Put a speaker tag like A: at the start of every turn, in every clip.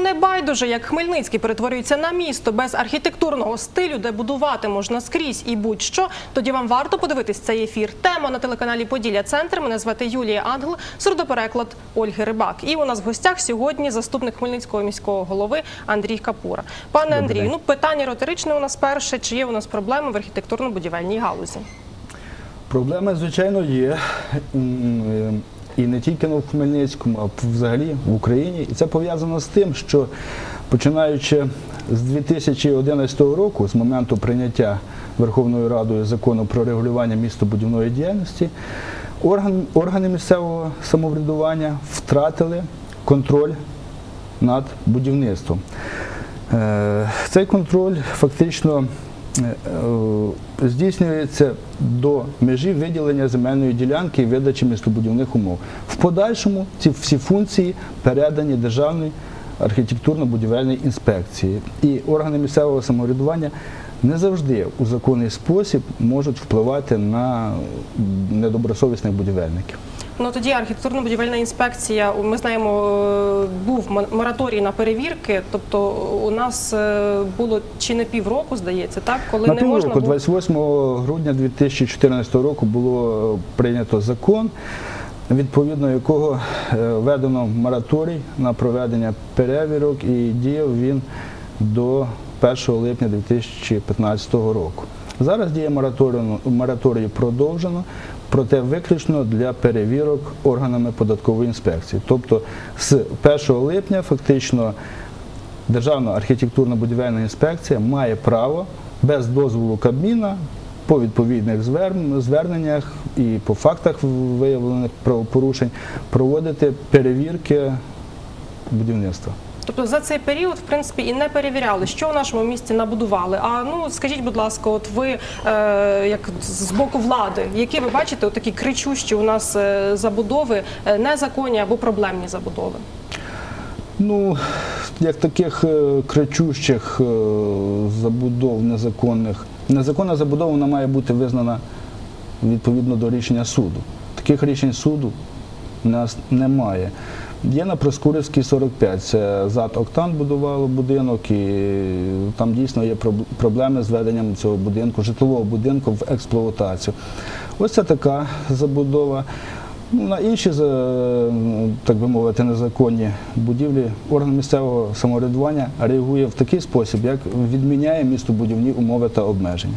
A: не байдуже, як Хмельницький перетворюється на місто без архітектурного стилю, де будувати можна скрізь і будь-що, тоді вам варто подивитись цей ефір. Тема на телеканалі «Поділля-Центр». Мене звати Юлія Ангел, сурдопереклад Ольги Рибак. І у нас в гостях сьогодні заступник Хмельницького міського голови Андрій Капура. Пане Андрію, питання риторичне у нас перше. Чи є у нас проблеми в архітектурно-будівельній галузі?
B: Проблеми, звичайно, є. І не тільки в Хмельницькому, а взагалі в Україні. І це пов'язано з тим, що починаючи з 2011 року, з моменту прийняття Верховною Радою закону про регулювання містобудівної діяльності, органи місцевого самоврядування втратили контроль над будівництвом. Цей контроль фактично здійснюється до межі виділення земельної ділянки і видачі містобудівних умов. В подальшому ці всі функції передані Державній архітектурно-будівельній інспекції. І органи місцевого самоврядування не завжди у законний спосіб можуть впливати на недобросовісних будівельників.
A: Ну, тоді архітектурно-будівельна інспекція, ми знаємо, був мораторій на перевірки, тобто у нас було чи не півроку, здається, так? Коли
B: на
A: не можна
B: півроку, 28 грудня 2014 року було прийнято закон, відповідно якого введено мораторій на проведення перевірок, і діяв він до 1 липня 2015 року. Зараз дія мораторію продовжено, проте виключно для перевірок органами податкової інспекції. Тобто з 1 липня фактично Державна архітектурно-будівельна інспекція має право без дозволу Кабміна по відповідних зверненнях і по фактах виявлених правопорушень проводити перевірки будівництва.
A: Тобто за цей період, в принципі, і не перевіряли, що в нашому місті набудували. А скажіть, будь ласка, от ви, як з боку влади, які ви бачите от такі кричущі у нас забудови, незаконні або проблемні забудови?
B: Ну, як таких кричущих забудов незаконних. Незаконна забудова, вона має бути визнана відповідно до рішення суду. Таких рішень суду у нас немає. Є на Проскурівській 45, це ЗАД «Октан» будувало будинок, і там дійсно є проблеми з введенням цього будинку, житлового будинку в експлуатацію. Ось це така забудова. На інші, так би мовити, незаконні будівлі орган місцевого самоврядування реагує в такий спосіб, як відміняє містобудівні умови та обмеження.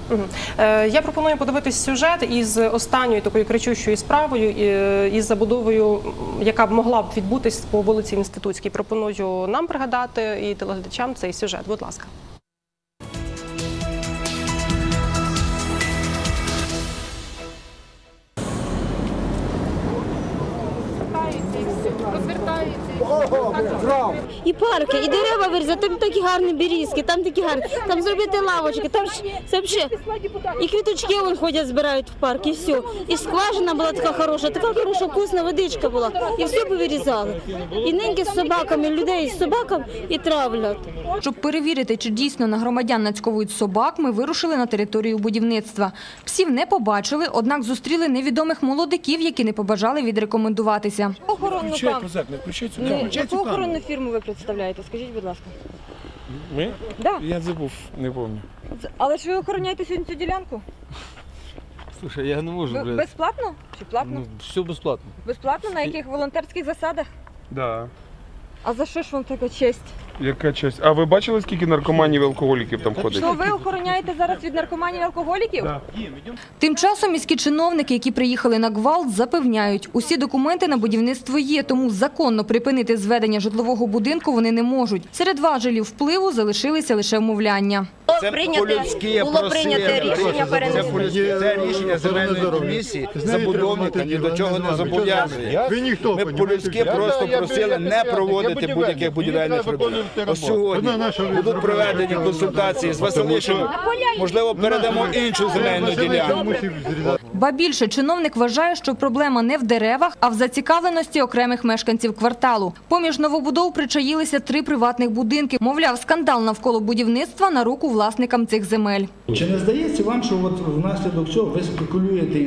A: Я пропоную подивитись сюжет із останньою такою кричущою справою, із забудовою, яка б могла б відбутись по вулиці Інститутській. Пропоную нам пригадати і телеглядачам цей сюжет. Будь ласка.
C: І парки, і дерева вирізати, там такі гарні берізки, там такі гарні, там зробити лавочки, там це взагалі, і квіточки вон ходять, збирають в парк, і все. І скважина була така хороша, вкусна водичка була, і все повирізали. І неньки з собаками, людей з собаками і травлять.
D: Щоб перевірити, чи дійсно на громадян нацьковують собак, ми вирушили на територію будівництва. Псів не побачили, однак зустріли невідомих молодиків, які не побажали відрекомендуватися.
C: Яку охоронну фірму ви представляєте? Скажіть, будь ласка.
E: Ми?
C: Да.
E: Я забув, не пам'ятаю.
C: Але ж ви охороняєте сьогодні цю ділянку?
E: Слушай, я не можу, блядь.
C: Безплатно? Чи платно?
E: Ну, все безплатно.
C: Безплатно? На яких волонтерських засадах?
E: Да.
C: А за що ж вам така честь?
E: Яка честь? А ви бачили, скільки наркоманів і алкоголіків там ходить?
C: Що ви охороняєте зараз від наркоманів і алкоголіків?
E: Да.
D: Тим часом міські чиновники, які приїхали на гвалт, запевняють, усі документи на будівництво є, тому законно припинити зведення житлового будинку вони не можуть. Серед важелів впливу залишилися лише вмовляння.
F: Це було прийнято рішення перенести.
G: Це рішення земельної комісії, забудовника ні до чого не зобов'язує. Ми по-людськи просто просили не проводити будь-яких будівельних робіт. Ось сьогодні будуть проведені консультації з Василишином. Можливо, передамо іншу земельну ділянку.
D: Ба більше, чиновник вважає, що проблема не в деревах, а в зацікавленості окремих мешканців кварталу. Поміж новобудов причаїлися 3 приватних будинки. Мовляв, скандал навколо будівництва на руку власникам цих земель.
B: Чи не здається вам, що внаслідок цього ви спекулюєте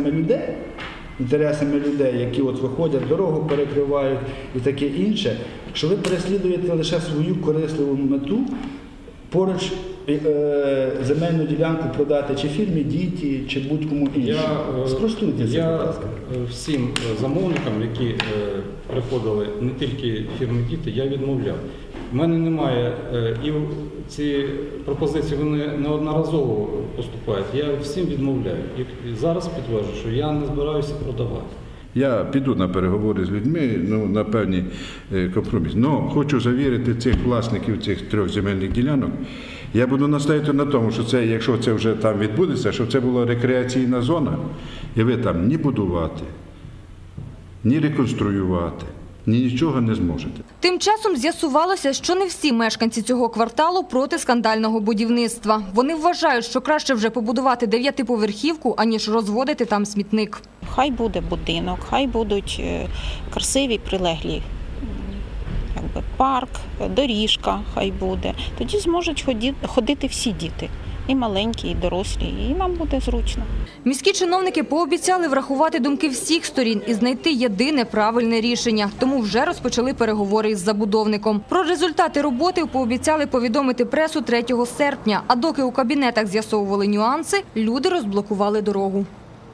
B: інтересами людей, які виходять, дорогу перекривають і таке інше, що ви переслідуєте лише свою корисливу мету, поруч земельну ділянку продати чи фірмі «Діті», чи будь-кому іншому. Спростуйте це, будь ласка.
H: Всім замовникам, які приходили, не тільки фірми «Діти», я відмовляв. У мене немає, і ці пропозиції вони неодноразово поступають, я всім відмовляю. І зараз підтверджую, що я не збираюся продавати.
I: Я піду на переговори з людьми, на певні компроміси. Але хочу завірити цих власників цих 3 земельних ділянок. Я буду настояти на тому, що це, якщо це вже там відбудеться, щоб це була рекреаційна зона, і ви там ні будувати, ні реконструювати, нічого не зможете.
D: Тим часом з'ясувалося, що не всі мешканці цього кварталу проти скандального будівництва. Вони вважають, що краще вже побудувати 9-поверхівку, аніж розводити там смітник.
J: Хай буде будинок, хай будуть красиві прилеглі парк, доріжка хай буде. Тоді зможуть ходити всі діти. І маленькі, і дорослі, і нам буде зручно.
D: Міські чиновники пообіцяли врахувати думки всіх сторін і знайти єдине правильне рішення. Тому вже розпочали переговори із забудовником. Про результати роботи пообіцяли повідомити пресу 3 серпня. А доки у кабінетах з'ясовували нюанси, люди розблокували дорогу.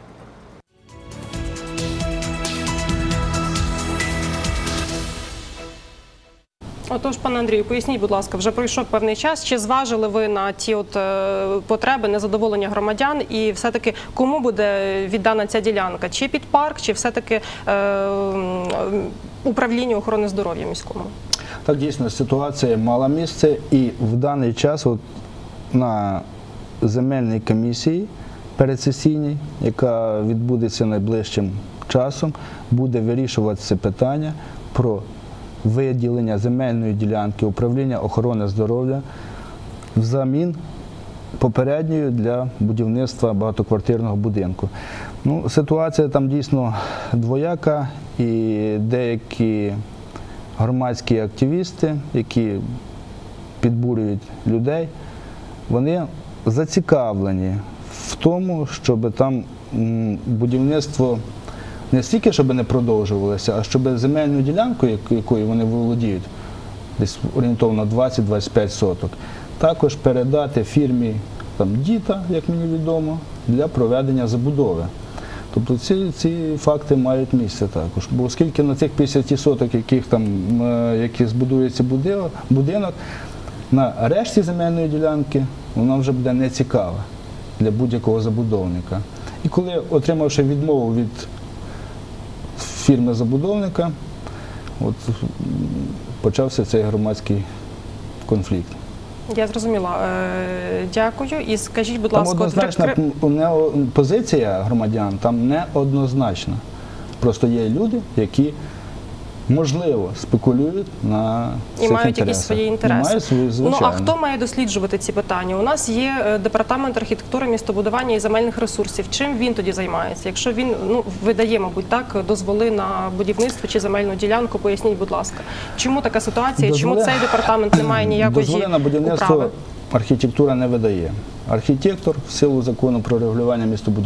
A: Отож, пане Андрію, поясніть, будь ласка, вже пройшов певний час. Чи зважили ви на ті потреби, незадоволення громадян і все-таки кому буде віддана ця ділянка? Чи під парк, чи все-таки управлінню охорони здоров'я міському?
B: Так, дійсно, ситуація мала місце, і в даний час на земельній комісії передсесійній, яка відбудеться найближчим часом, буде вирішуватися питання про виділення земельної ділянки управління охорони здоров'я взамін попередньої для будівництва багатоквартирного будинку. Ситуація там дійсно двояка, і деякі громадські активісти, які підбурюють людей, вони зацікавлені в тому, щоб там будівництво не стільки, щоб не продовжувалося, а щоб земельну ділянку, якою вони володіють, десь орієнтовно 20-25 соток, також передати фірмі «Діта», як мені відомо, для проведення забудови. Тобто ці факти мають місце також. Бо оскільки на цих 50 соток, які збудується будинок, на решті земельної ділянки вона вже буде нецікава для будь-якого забудовника. І коли, отримавши відмову від фірми-забудовника, почався цей громадський конфлікт.
A: Я зрозуміла. Дякую. І скажіть, будь
B: там
A: ласка...
B: однозначна позиція громадян, там неоднозначна. Просто є люди, які, можливо, спекулюють на цих інтересах.
A: І мають якісь свої інтереси.
B: І мають свої, звичайно.
A: А хто має досліджувати ці питання? У нас є департамент архітектури, містобудування і земельних ресурсів. Чим він тоді займається? Якщо він видає, мабуть, дозволи на будівництво чи земельну ділянку, поясніть, будь ласка. Чому така ситуація? Чому цей департамент не має ніякої управи?
B: Дозволи на будівництво архітектура не видає. Архітектор в силу закону про регулювання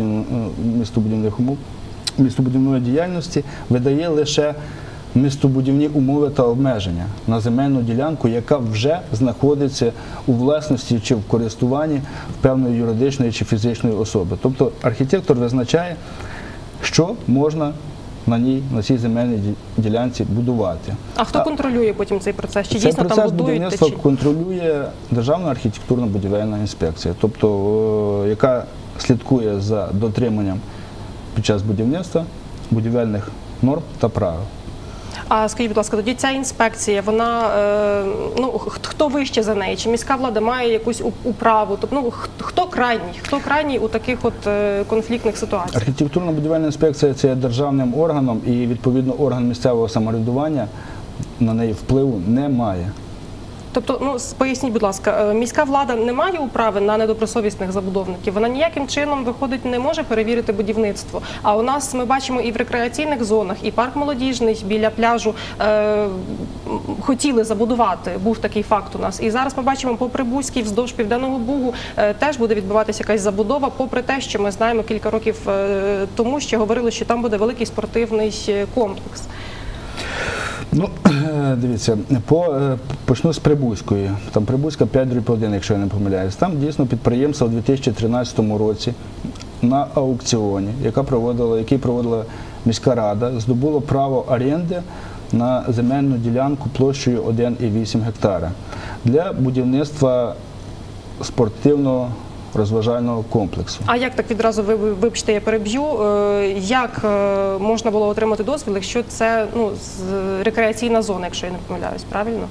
B: містобудівної діяльності видає лише містобудівні умови та обмеження на земельну ділянку, яка вже знаходиться у власності чи в користуванні певної юридичної чи фізичної особи. Тобто архітектор визначає, що можна на цій земельній ділянці будувати.
A: А хто контролює потім цей процес? Чи дійсно там будують?
B: Цей процес будівництва контролює Державна архітектурно-будівельна інспекція, тобто яка слідкує за дотриманням під час будівництва будівельних норм та правил.
A: А скажіть, будь ласка, тоді ця інспекція, вона, хто вище за неї? Чи міська влада має якусь управу? Тобто, хто крайній? Хто крайній у таких конфліктних ситуаціях?
B: Архітектурно-будівельна інспекція – це є державним органом, і відповідно орган місцевого самоврядування на неї впливу не має.
A: Тобто, поясніть, будь ласка, міська влада не має управи на недобросовісних забудовників? Вона ніяким чином, виходить, не може перевірити будівництво. А у нас, ми бачимо, і в рекреаційних зонах, і парк молодіжний біля пляжу хотіли забудувати, був такий факт у нас. І зараз ми бачимо, по Прибузькій, вздовж Південного Бугу теж буде відбуватися якась забудова, попри те, що ми знаємо кілька років тому, що говорили, що там буде великий спортивний комплекс.
B: Ну, дивіться, почну з Прибузької. Там Прибузька 5/1, якщо я не помиляюсь. Там дійсно підприємство у 2013 році на аукціоні, який проводила міська рада, здобуло право оренди на земельну ділянку площею 1,8 гектара для будівництва спортивного розважального комплексу.
A: А як так відразу, вибачте, я переб'ю, як можна було отримати дозвіл, якщо це рекреаційна зона, якщо я не помиляюсь, правильно?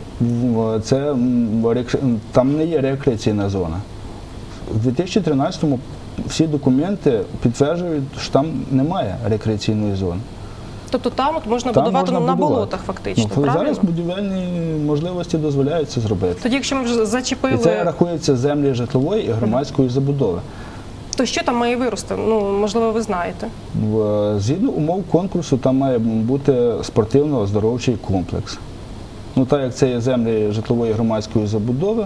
B: Там не є рекреаційна зона. У 2013-му всі документи підтверджують, що там немає рекреаційної зони.
A: Тобто там можна будувати на болотах фактично, правильно?
B: Зараз будівельні можливості дозволяють це зробити.
A: Тоді, якщо ми вже зачепили...
B: І це рахується землі житлової і громадської забудови.
A: То що там має вирости? Можливо, ви знаєте.
B: Згідно умов конкурсу, там має бути спортивно-оздоровчий комплекс. Так як це є землі житлової і громадської забудови,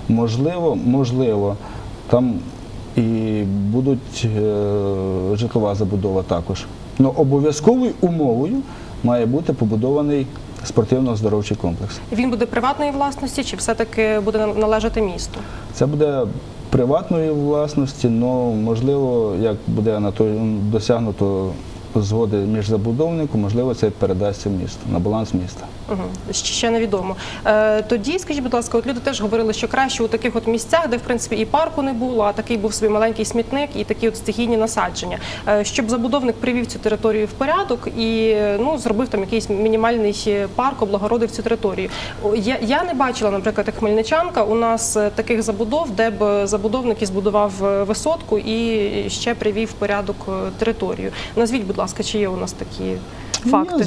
B: можливо, там і будуть житлова забудова також. Але обов'язковою умовою має бути побудований спортивно-оздоровчий комплекс.
A: Він буде приватної власності чи все-таки буде належати місту?
B: Це буде приватної власності, але можливо, як буде досягнуто згоди між забудовником, можливо, це передасться місту, на баланс міста.
A: Ще невідомо. Тоді, скажіть, будь ласка, люди теж говорили, що краще у таких місцях, де, в принципі, і парку не було, а такий був свій маленький смітник і такі стихійні насадження, щоб забудовник привів цю територію в порядок і зробив там якийсь мінімальний парк, облагородив цю територію. Я не бачила, наприклад, як хмельничанка, у нас таких забудов, де б забудовник і збудував висотку і ще привів в порядок територію. Назвіть, будь ласка, чи є у нас такі факти?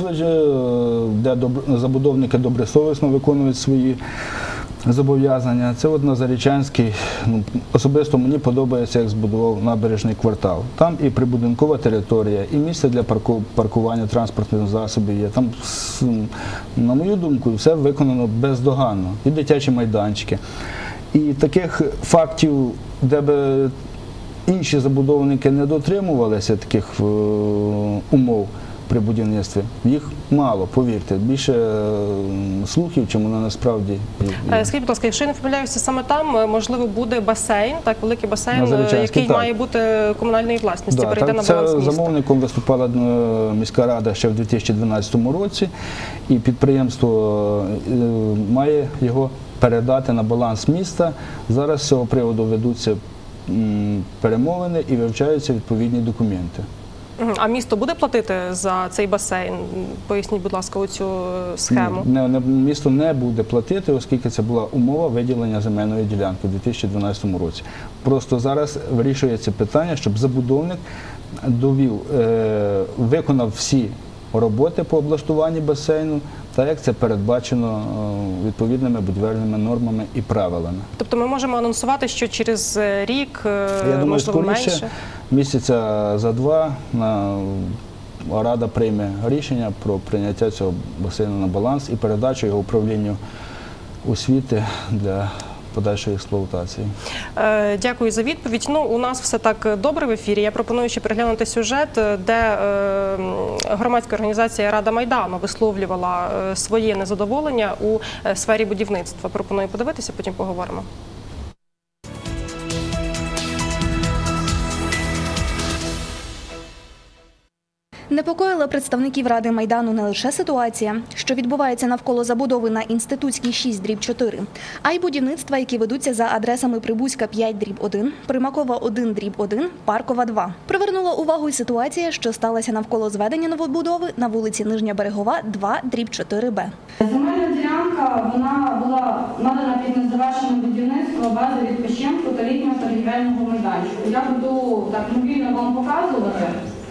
B: Де забудовники добросовісно виконують свої зобов'язання. Це на Зарічанській, особисто мені подобається, як збудував набережний квартал. Там і прибудинкова територія, і місце для паркування транспортних засобів є. Там, на мою думку, все виконано бездоганно. І дитячі майданчики. І таких фактів, де би інші забудовники не дотримувалися таких умов при будівництві, їх мало, повірте, більше слухів, чим воно насправді є.
A: Скажіть, будь ласка, якщо я не помиляюся, саме там, можливо, буде басейн, так, великий басейн, який має бути комунальної власності, перейде на баланс міста.
B: Замовником виступала міська рада ще в 2012 році, і підприємство має його передати на баланс міста. Зараз з цього приводу ведуться перемовини і вивчаються відповідні документи.
A: А місто буде платити за цей басейн? Поясніть, будь ласка, оцю схему.
B: Місто не буде платити, оскільки це була умова виділення земельної ділянки у 2012 році. Просто зараз вирішується питання, щоб забудовник виконав всі роботи по облаштуванню басейну, так як це передбачено відповідними будівельними нормами і правилами.
A: Тобто ми можемо анонсувати, що через рік, можливо, менше?
B: Місяця за два Рада прийме рішення про прийняття цього басейну на баланс і передачу його управлінню освіти для подальшої експлуатації.
A: Дякую за відповідь. У нас все так добре в ефірі. Я пропоную ще переглянути сюжет, де громадська організація Рада Майдану висловлювала своє незадоволення у сфері будівництва. Пропоную подивитися, потім поговоримо.
K: Непокоїла представників Ради Майдану не лише ситуація, що відбувається навколо забудови на Інститутській 6/4, а й будівництва, які ведуться за адресами Прибузька 5/1, Примакова 1/1, Паркова 2. Привернула увагу й ситуація, що сталася навколо зведення новобудови на вулиці Нижня Берегова 2/4Б.
L: Земельна ділянка була надана під незавершене будівництво бази відпочинку та літнього торгівельного майданчику. Я буду так мобільно вам показувати.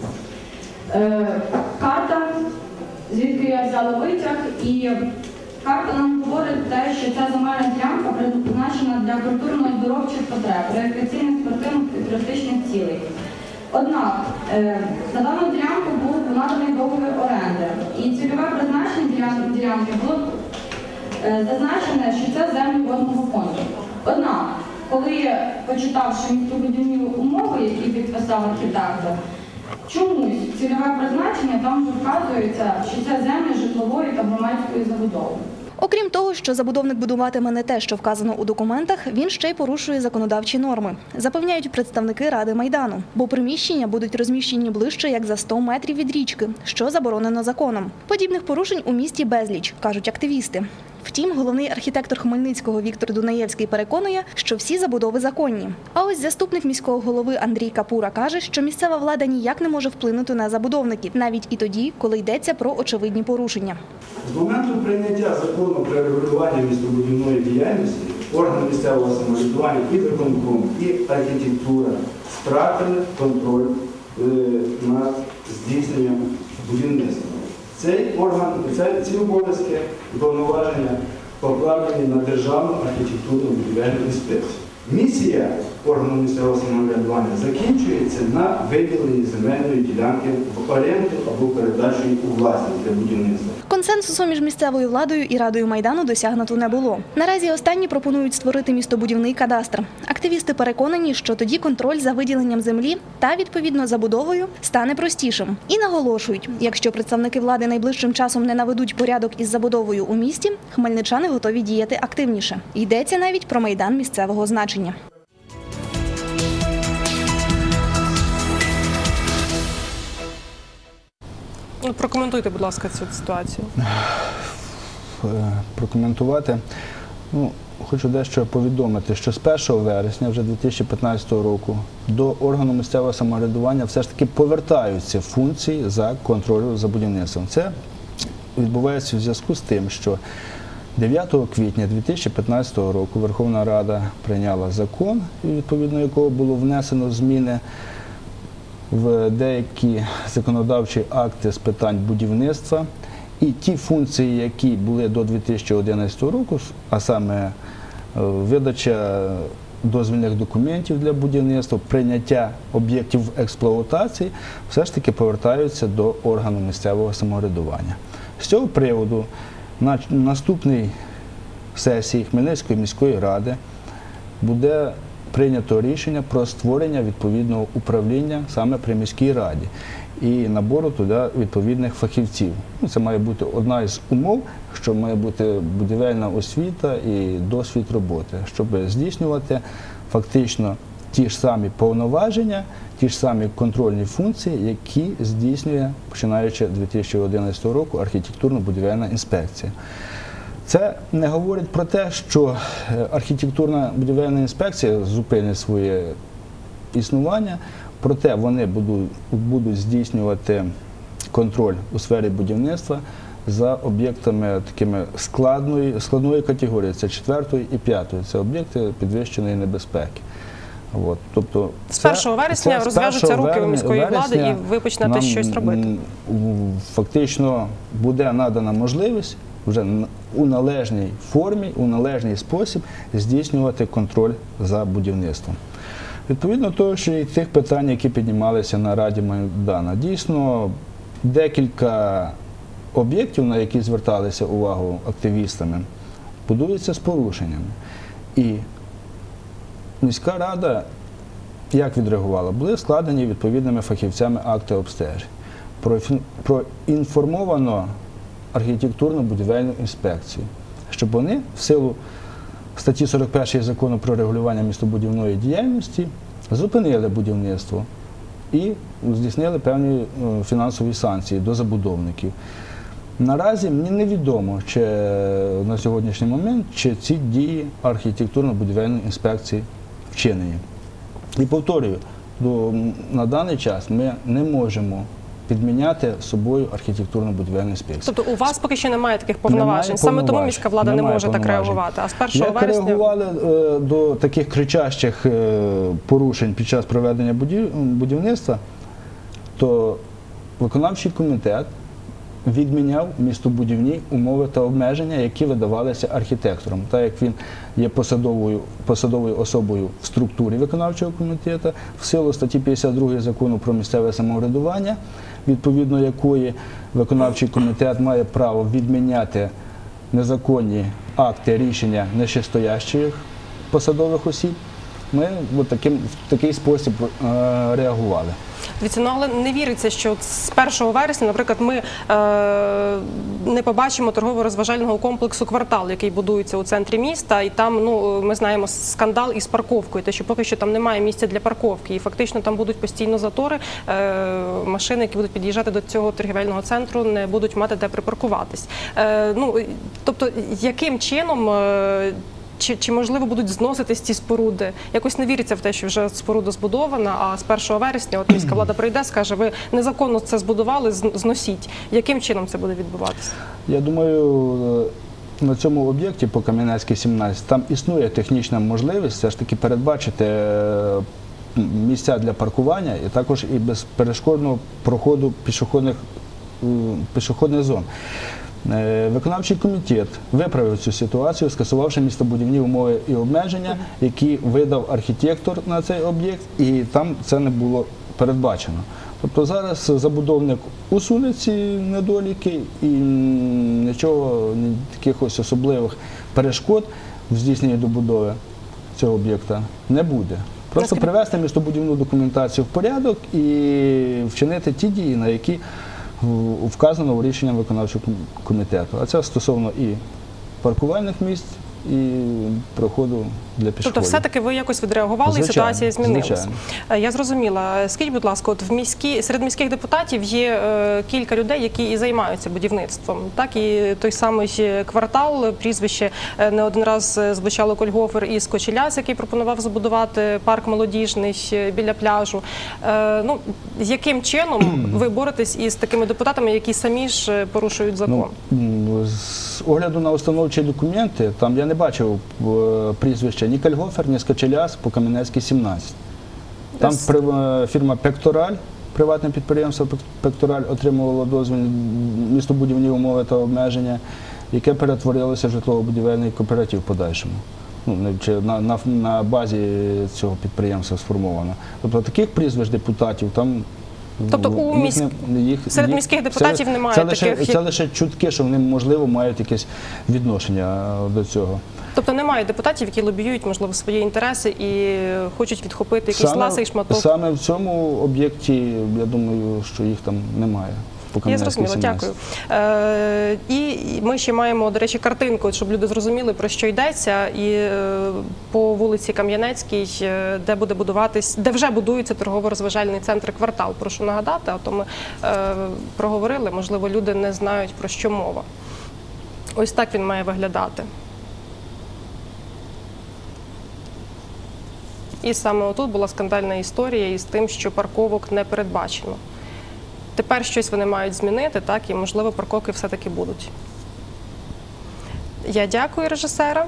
L: Карта, звідки я взяла витяг, і карта нам говорить те, що ця земельна ділянка призначена для культурно-оздоровчих потреб, рекреаційних, спортивних і туристичних цілей. Однак на дану ділянку був наданий договір оренди, і цільове призначення ділянки було зазначене, що це землі водного фонду. Однак, коли почитавши містобудівні умови, які підписав архітектор, чомусь цільове призначення там вже вказує вказується, що це землі житлової та громадської забудови.
K: Окрім того, що забудовник будуватиме не те, що вказано у документах, він ще й порушує законодавчі норми, запевняють представники Ради Майдану. Бо приміщення будуть розміщені ближче, як за 100 метрів від річки, що заборонено законом. Подібних порушень у місті безліч, кажуть активісти. Втім, головний архітектор Хмельницького Віктор Дунаєвський переконує, що всі забудови законні. А ось заступник міського голови Андрій Капура каже, що місцева влада ніяк не може вплинути на забудовників, навіть і тоді, коли йдеться про очевидні порушення.
M: З моменту прийняття закону про регулювання містобудівної діяльності органи місцевого самоврядування і виконком, і архітектура втратили контроль над здійсненням будівництва. Цей орган, ці обов'язки і повноваження покладені на Державну архітектурну будівельну інспекцію. Місія органу місцевого самоврядування закінчується на виділенні земельної ділянки в оренду або передачу у власність для будівництва.
K: Консенсусу між місцевою владою і Радою Майдану досягнуто не було. Наразі останні пропонують створити містобудівний кадастр. Активісти переконані, що тоді контроль за виділенням землі та, відповідно, забудовою стане простішим. І наголошують, якщо представники влади найближчим часом не наведуть порядок із забудовою у місті, хмельничани готові діяти активніше. Йдеться навіть про майдан місцевого значення.
A: Прокоментуйте, будь ласка, цю ситуацію.
B: Прокоментувати. Хочу дещо повідомити, що з 1 вересня вже 2015 року до органу місцевого самоврядування все ж таки повертаються функції за контролю за будівництвом. Це відбувається в зв'язку з тим, що 9 квітня 2015 року Верховна Рада прийняла закон, відповідно якого було внесено зміни в деякі законодавчі акти з питань будівництва. І ті функції, які були до 2011 року, а саме видача дозвільних документів для будівництва, прийняття об'єктів в експлуатації, все ж таки повертаються до органу місцевого самоврядування. З цього приводу на наступній сесії Хмельницької міської ради буде прийнято рішення про створення відповідного управління саме при міській раді і набору туди відповідних фахівців. Це має бути одна із умов, що має бути будівельна освіта і досвід роботи, щоб здійснювати фактично ті ж самі повноваження, ті ж самі контрольні функції, які здійснює, починаючи з 2011 року, архітектурно-будівельна інспекція. Це не говорить про те, що архітектурна будівельна інспекція зупинить своє існування, проте вони будуть здійснювати контроль у сфері будівництва за об'єктами такими складної категорії, це 4-ї і 5-ї, це об'єкти підвищеної небезпеки. Тобто,
A: з 1 вересня розв'яжуться руки у міської влади і ви почнете щось робити?
B: Фактично буде надана можливість вже у належній формі, у належний спосіб здійснювати контроль за будівництвом. Відповідно того, що і тих питань, які піднімалися на Раді Майдану. Дійсно, декілька об'єктів, на які зверталися увагу активістами, будуються з порушеннями. І міська рада як відреагувала? Були складені відповідними фахівцями акти обстежень. Проінформовано архітектурно-будівельну інспекцію, щоб вони в силу статті 41 Закону про регулювання містобудівної діяльності зупинили будівництво і здійснили певні фінансові санкції до забудовників. Наразі мені невідомо, чи на сьогоднішній момент, чи ці дії архітектурно-будівельної інспекції вчинені. І повторюю, на даний час ми не можемо підміняти собою архітектурно-будівельну інспекцію.
A: Тобто у вас поки що немає таких повноважень, саме тому міська влада не може так реагувати, а з 1 вересня…
B: Як реагували до таких кричащих порушень під час проведення будівництва, то виконавчий комітет відміняв містобудівні умови та обмеження, які видавалися архітектором. Так як він є посадовою особою в структурі виконавчого комітету, в силу статті 52 Закону про місцеве самоврядування, відповідно якої виконавчий комітет має право відміняти незаконні акти, рішення нижчестоящих посадових осіб, Ми в такий спосіб реагували.
A: Дивіться, ну але не віриться, що з 1 вересня, наприклад, ми не побачимо торгово-розважального комплексу «Квартал», який будується у центрі міста, і там, ну, ми знаємо, скандал із парковкою, те, що поки що там немає місця для парковки, і фактично там будуть постійно затори, машини, які будуть під'їжджати до цього торгівельного центру, не будуть мати де припаркуватись. Ну, тобто, яким чином... Чи можливо будуть зноситись ці споруди? Якось не віриться в те, що вже споруда збудована, а з 1 вересня от міська влада прийде, скаже, ви незаконно це збудували, зносіть. Яким чином це буде відбуватися?
B: Я думаю, на цьому об'єкті по Кам'янецькій, 17, там існує технічна можливість все ж таки передбачити місця для паркування і також і безперешкодного проходу пішохідних зон. Виконавчий комітет виправив цю ситуацію, скасувавши містобудівні умови і обмеження, які видав архітектор на цей об'єкт, і там це не було передбачено. Тобто зараз забудовник усуне ці недоліки і нічого, якихось особливих перешкод в здійсненні добудови цього об'єкта не буде. Просто привести містобудівну документацію в порядок і вчинити ті дії, на які вказано у рішенням виконавчого комітету. А це стосовно і паркувальних місць, і проходу для пішоходів.
A: Тобто все-таки ви якось відреагували, звичайно, і ситуація змінилася?
B: Звичайно.
A: Я зрозуміла. Скажіть, будь ласка, от серед міських депутатів є кілька людей, які і займаються будівництвом. Так, і той самий «Квартал», прізвище не один раз звучало Кольгофер із Кочеляс, який пропонував забудувати парк молодіжний біля пляжу. Ну, яким чином ви боретесь із такими депутатами, які самі ж порушують закон?
B: Ну, з огляду на установчі документи, там я не бачив прізвища ні Кольгофер, ні Скочеляс по Кам'янецькій, 17. Там фірма «Пектораль», приватне підприємство «Пектораль» отримувало дозвіл, містобудівні умови та обмеження, яке перетворилося в житлово-будівельний кооператив в подальшому. Ну, на базі цього підприємства сформовано. Тобто таких прізвищ депутатів там...
A: Тобто серед міських депутатів немає таких...
B: Це лише чутки, що вони, можливо, мають якесь відношення до цього.
A: Тобто немає депутатів, які лобіюють, можливо, свої інтереси і хочуть відхопити якийсь ласий шматок?
B: Саме в цьому об'єкті, я думаю, що їх там немає.
A: Я зрозуміла, дякую. І ми ще маємо, до речі, картинку, щоб люди зрозуміли, про що йдеться. І по вулиці Кам'янецькій, де буде будуватись, де вже будується торгово-розважальний центр «Квартал». Прошу нагадати, а то ми проговорили, можливо, люди не знають, про що мова. Ось так він має виглядати. І саме отут була скандальна історія із тим, що парковок не передбачено. Тепер щось вони мають змінити, так, і, можливо, парковки все-таки будуть. Я дякую режисерам.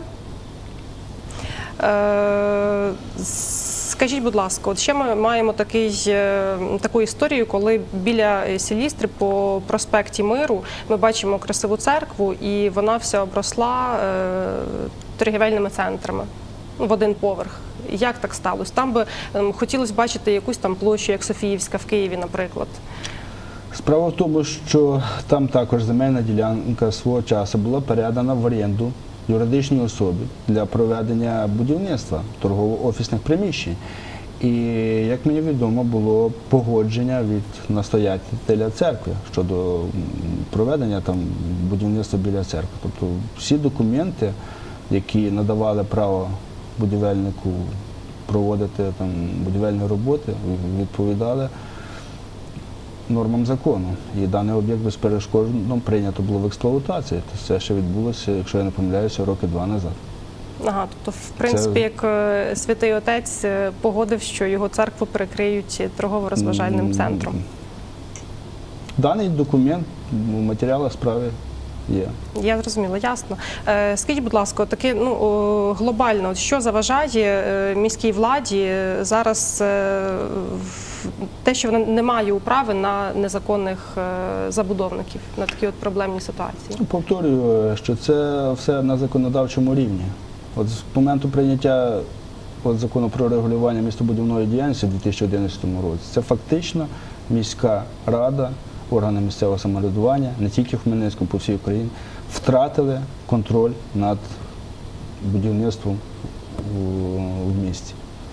A: Скажіть, будь ласка, от ще ми маємо таку історію, коли біля Сілістри по проспекті Миру ми бачимо красиву церкву, і вона вся обросла торгівельними центрами в один поверх. Як так сталося? Там би хотілося бачити якусь там площу, як Софіївська в Києві, наприклад.
B: Справа в тому, що там також земельна ділянка свого часу була передана в оренду юридичній особі для проведення будівництва торгово-офісних приміщень. І, як мені відомо, було погодження від настоятеля церкви щодо проведення там будівництва біля церкви. Тобто всі документи, які надавали право будівельнику проводити там будівельні роботи, відповідали нормам закону. І даний об'єкт безперешкодно прийнято було в експлуатацію. Це ще відбулося, якщо я не помиляюся, роки 2 назад.
A: Ага, тобто, в принципі, як Святий Отець погодив, що його церкву перекриють торгово-розважальним центром.
B: Даний документ у матеріалах справи є. Я
A: зрозуміла, ясно. Скажіть, будь ласка, таке глобально, що заважає міській владі зараз те, що вона не має управи на незаконних забудовників, на такі от проблемні ситуації?
B: Повторюю, що це все на законодавчому рівні. От з моменту прийняття закону про регулювання містобудівної діяльності у 2011 році, це фактично міська рада, органи місцевого самоврядування, не тільки в Хмельницькому, по всій Україні, втратили контроль над будівництвом в місті.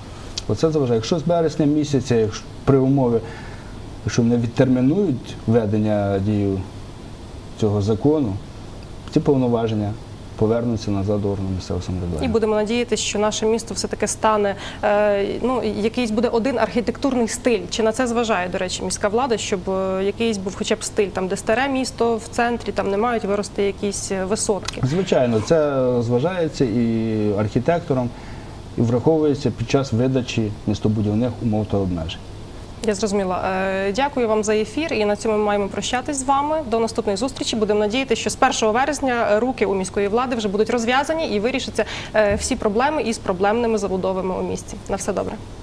B: Оце заважає. Якщо з березня місяця, якщо при умові, що не відтермінують введення дії цього закону, ці повноваження повернуться назад до органу місцевого самоврядування.
A: І будемо надіятися, що наше місто все-таки стане, якийсь буде один архітектурний стиль. Чи на це зважає, до речі, міська влада, щоб якийсь був хоча б стиль, там де старе місто в центрі, там не мають вирости якісь висотки?
B: Звичайно, це зважається і архітектором, і враховується під час видачі містобудівних умов та обмежень.
A: Я зрозуміла. Дякую вам за ефір, і на цьому ми маємо прощатись з вами. До наступної зустрічі. Будемо надіятися, що з 1 вересня руки у міської влади вже будуть розв'язані і вирішаться всі проблеми із проблемними забудовами у місті. На все добре.